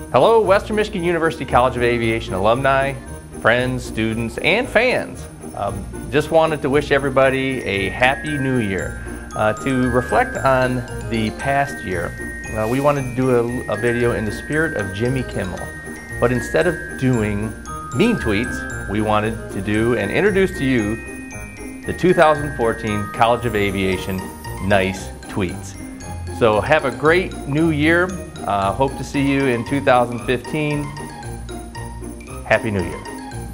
Hello, Western Michigan University College of Aviation alumni, friends, students, and fans. Just wanted to wish everybody a Happy New Year. To reflect on the past year, we wanted to do a video in the spirit of Jimmy Kimmel. But instead of doing mean tweets, we wanted to do and introduce to you the 2014 College of Aviation Nice Tweets. So have a great new year. Hope to see you in 2015. Happy New Year.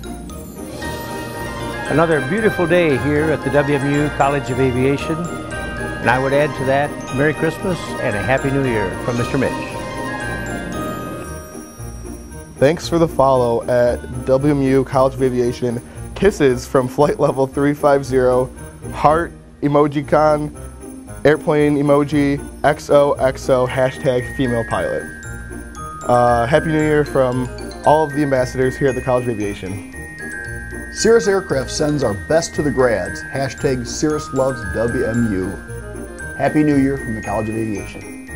Another beautiful day here at the WMU College of Aviation. And I would add to that, Merry Christmas and a Happy New Year from Mr. Mitch. Thanks for the follow at WMU College of Aviation. Kisses from Flight Level 350, heart, emoji con, airplane emoji, XOXO, hashtag female pilot. Happy New Year from all of the ambassadors here at the College of Aviation. Cirrus Aircraft sends our best to the grads. Hashtag Cirrus loves WMU. Happy New Year from the College of Aviation.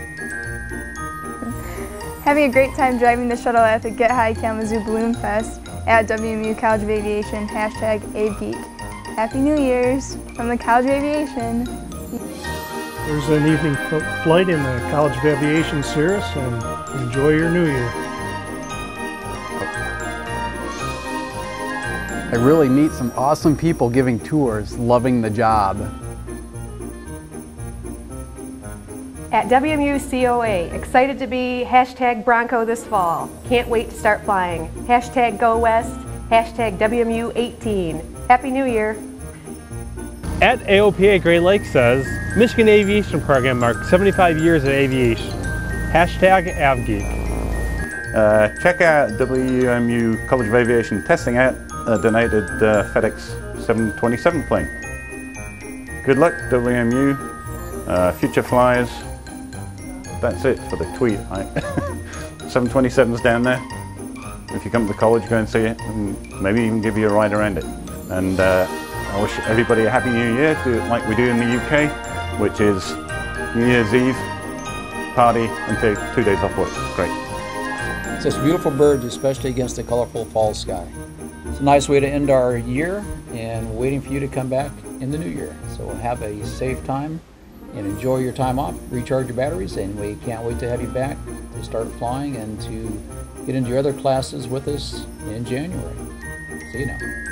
Having a great time driving the shuttle at the Get High Kalamazoo Balloon Fest at WMU College of Aviation. Hashtag AveGeek. Happy New Year's from the College of Aviation. There's an evening flight in the College of Aviation Cirrus, and enjoy your New Year. I really meet some awesome people giving tours, loving the job. At WMU COA, excited to be hashtag Bronco this fall. Can't wait to start flying. Hashtag Go West, hashtag WMU 18. Happy New Year. At AOPA Great Lakes says, Michigan Aviation Program marks 75 years of aviation. Hashtag AvGeek. Check out WMU College of Aviation testing out a donated FedEx 727 plane. Good luck, WMU, future flyers. That's it for the tweet. 727's down there. If you come to the college, go and see it, and maybe even give you a ride around it. And I wish everybody a Happy New Year, do it like we do in the UK, which is New Year's Eve, party, and take 2 days off work. Great. It's just beautiful birds, especially against the colorful fall sky. It's a nice way to end our year, and waiting for you to come back in the new year. So have a safe time and enjoy your time off, recharge your batteries, and we can't wait to have you back to start flying and to get into your other classes with us in January. See you now.